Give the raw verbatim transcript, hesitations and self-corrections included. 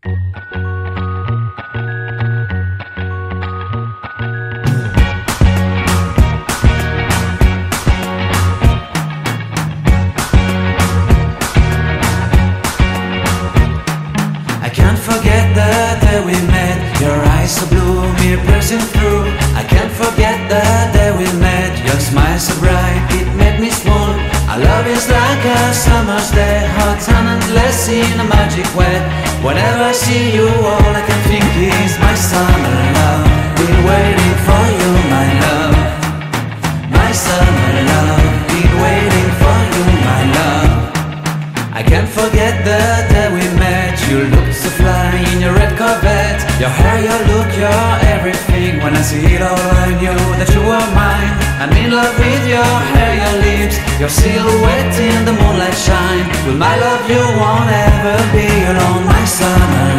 Can't forget the day we met. Your eyes so blue, me piercing through. I can't forget the day we met. Your smile so bright, it made me swoon. Our love is like a summer's day, hot and endless in a magic way. Whenever I see you, all I can think is my summer love. Been waiting for you, my love. My summer love. Been waiting for you, my love. I can't forget the day we met. You looked so fly in your red Corvette. Your hair, your look, your everything. When I see it all, I knew that you were mine. I'm in love with your hair, your lips, your silhouette in the moonlight shine. With my love you won't ever be alone, my summer